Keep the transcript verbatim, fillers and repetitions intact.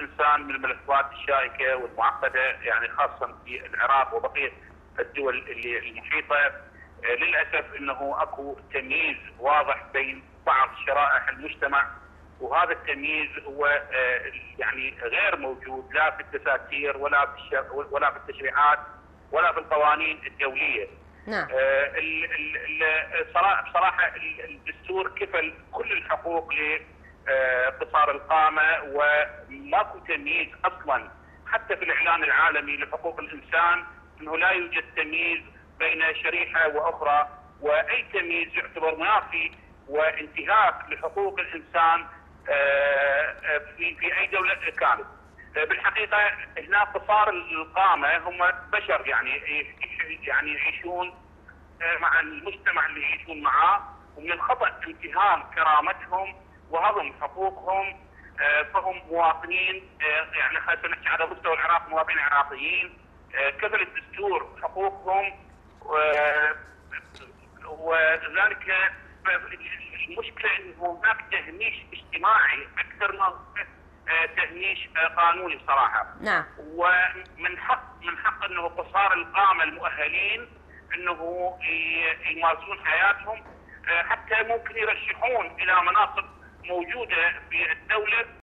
الانسان من الملفات الشائكه والمعقده، يعني خاصه في العراق وبقيه الدول اللي المحيطه. للاسف انه اكو تمييز واضح بين بعض شرائح المجتمع، وهذا التمييز هو يعني غير موجود لا في الدساتير ولا في ولا في التشريعات ولا في القوانين الدوليه. نعم. بصراحه الدستور كفل كل الحقوق لقصار القامه، وماكو تمييز اصلا حتى في الاعلان العالمي لحقوق الانسان انه لا يوجد تمييز بين شريحه واخرى، واي تمييز يعتبر منافي وانتهاك لحقوق الانسان في في اي دوله كانت. بالحقيقه هنا قصار القامه هم بشر، يعني يعني يعيشون مع المجتمع اللي يعيشون معاه، ومن الخطا امتهان كرامتهم وهضم حقوقهم. فهم مواطنين، يعني خلينا نحكي على مستوى العراق مواطنين عراقيين، كفل الدستور حقوقهم، وذلك المشكله انه هناك تهميش اجتماعي اكثر من تهميش قانوني بصراحه. نعم. ومن حق من حق انه قصار القامه المؤهلين انه يمارسون حياتهم، حتى ممكن يرشحون الى مناصب موجوده في الدوله